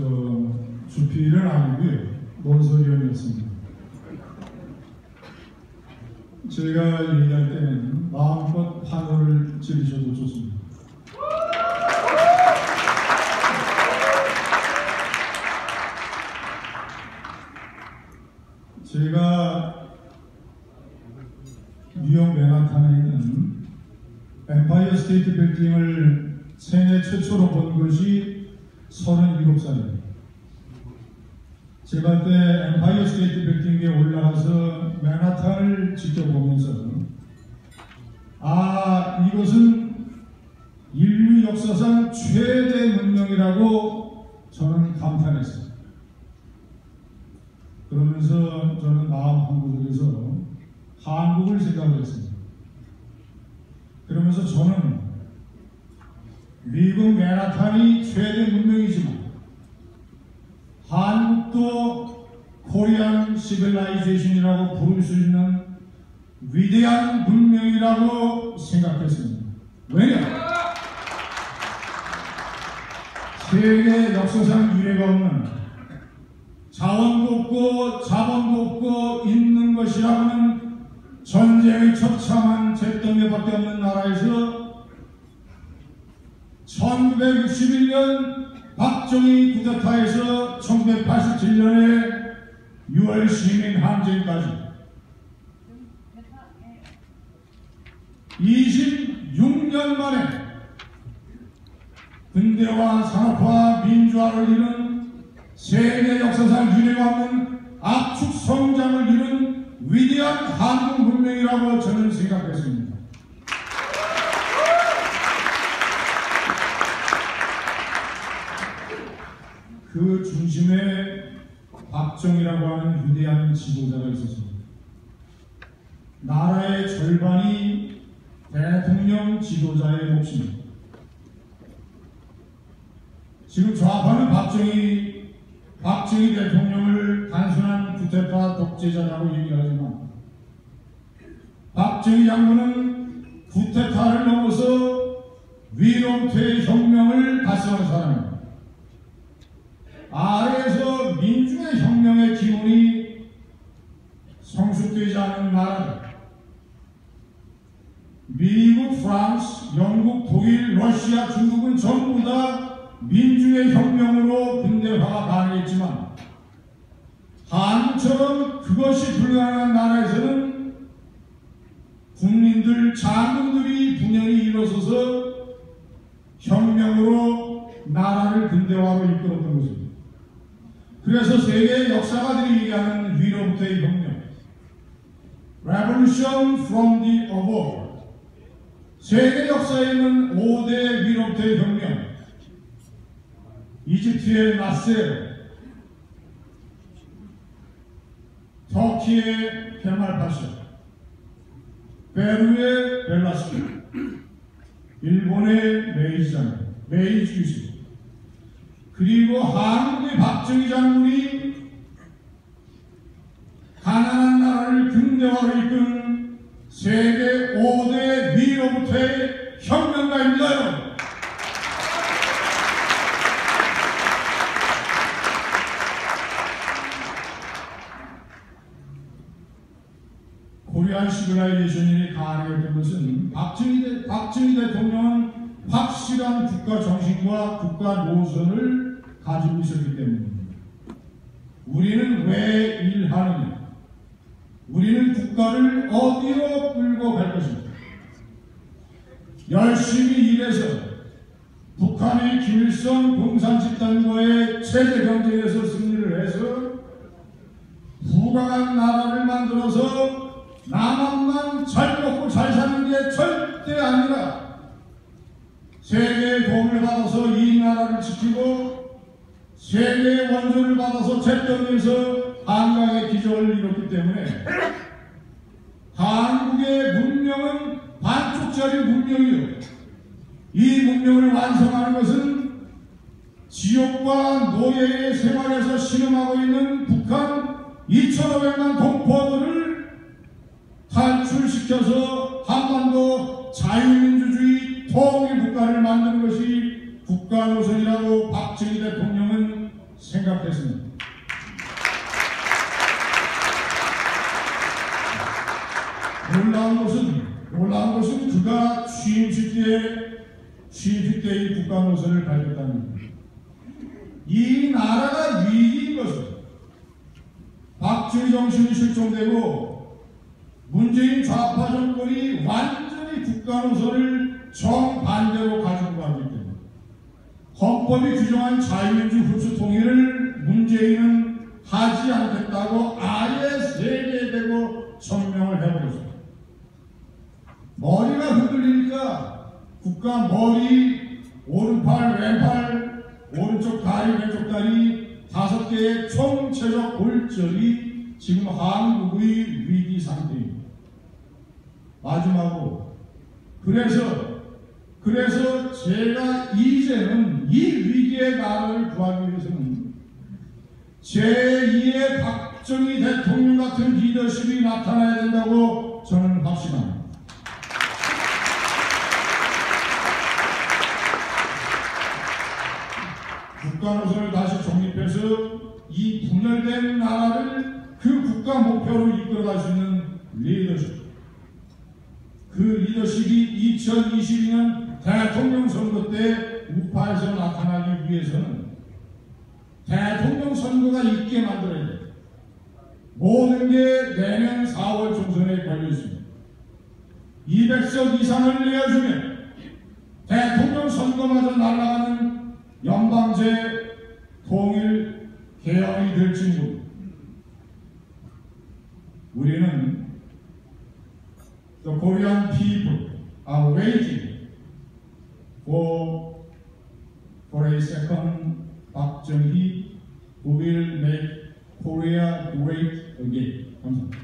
주필은 아니고요. 논설위원이었습니다. 제가 얘기할 때는 마음껏 환호를 지르셔도 좋습니다. 제가 뉴욕 맨하탄에 있는 엠파이어 스테이트 빌딩을 생애 최초로 본 것이 37살입니다. 제가 그때 엠파이어 스테이트 빌딩에 올라가서 맨하탄을 직접 보면서 이것은 인류 역사상 최대 문명이라고 저는 감탄했어요. 그러면서 저는 마음 한구석에서 한국을 생각을 했습니다. 그러면서 저는 미국 맨하탄이 최대 문명이지만 한국도 코리안 시빌라이제이션이라고 부를 수 있는 위대한 문명이라고 생각했습니다. 왜냐? 세계 역사상 유례가 없는 자원도 없고 자본도 없고 있는 것이라고는 전쟁의 처참한 잿더미밖에 없는 나라에서 1961년 박정희 쿠데타에서 1987년에 6월 시민 항쟁까지 26년 만에 근대화, 산업화, 민주화를 이룬 세계 역사상 유례가 없는 압축 성장을 이룬 위대한 한국 문명이라고 저는 생각했습니다. 그 중심에 박정희라고 하는 위대한 지도자가 있었습니다. 나라의 절반이 대통령 지도자의 몫입니다. 지금 좌파는 박정희 대통령을 단순한 구테타 독재자라고 얘기하지만 박정희 장군은 구테타를 넘어서 위rom퇴의 혁명을 달성한 사람입니다. 아래에서 민중의 혁명의 기운이 성숙되지 않은 나라들, 미국, 프랑스, 영국, 독일, 러시아, 중국은 전부 다 민중의 혁명으로 근대화가 가능했지만 한국처럼 그것이 불가능한 나라에서는 국민들, 장군들이 분열이 일어서서 혁명으로 나라를 근대화로 이끌었던 것입니다. 그래서 세계 역사가들이 얘기하는 위로부터의 혁명, Revolution from the above, 세계 역사에 있는 5대 위로부터의 혁명, 이집트의 나세르, 터키의 케말파샤, 페루의 벨라스키, 일본의 메이지 유신, 그리고 한국의 박정희 장군이 가난한 나라를 근대화로 이끈 세계 5대 위로부터의 혁명가입니다, 여러분. 코리안 시빌라이제이션이 가능했던 것은 박정희 대통령은 확실한 국가 정신과 국가 노선을 가지고 있었기 때문입니다. 우리는 왜 일하느냐? 우리는 국가를 어디로 끌고 갈 것입니다. 열심히 일해서 북한의 김일성 공산집단과의 체제 경쟁에서 승리를 해서 부강한 나라를 만들어서 남한만 잘 먹고 잘 사는 게 절대 아니라 세계의 도움을 받아서 이 나라를 지키고 세계의 원조를 받아서 잿더미에서 한강의 기적을 이뤘기 때문에 한국의 문명은 반쪽짜리 문명이요. 이 문명을 완성하는 것은 지옥과 노예의 생활에서 신음하고 있는 북한 2,500만 동포들을 탈출시켜서 한반도 자유민주주의 통일 국가를 만드는 것이 국가 노선이라고 박정희 대통령은 생각했습니다. 놀라운 것은 그가 취임식 때 이 국가 노선을 밝혔다는 겁니다. 이 나라가 위기인 것은 박정희 정신이 실종되고 문재인 좌파 정권이 완전히 국가 노선을 정반대로 가지고 가기 때문에 헌법이 규정한 자유민주 흡수 통일을 문재인은 하지 않겠다고 아예 세뇌되고 천명을 해버렸습니다. 머리가 흔들리니까 국가 머리, 오른팔, 왼팔, 오른쪽 다리, 왼쪽 다리 5개의 총체적 골절이 지금 한국의 위기 상태입니다. 마지막으로 그래서 제가 이제는 이 위기의 나라를 구하기 위해서는 제2의 박정희 대통령 같은 리더십이 나타나야 된다고 저는 확신합니다. 국가 노선을 다시 정립해서 이 분열된 나라를 그 국가 목표로 이끌어갈 수 있는 리더십. 그 리더십이 2022년 대통령 선거 때 우파에서 나타나기 위해서는 대통령 선거가 있게 만들어야 돼요. 모든 게 내년 4월 총선에 걸려 있습니다. 200석 이상을 내어주면 대통령 선거마저 날아가는 연방제 통일 개헌이 될지 모릅니다. 우리는 The Korean people are waiting for a second Park Chung-hee who will make Korea great again. 감사합니다.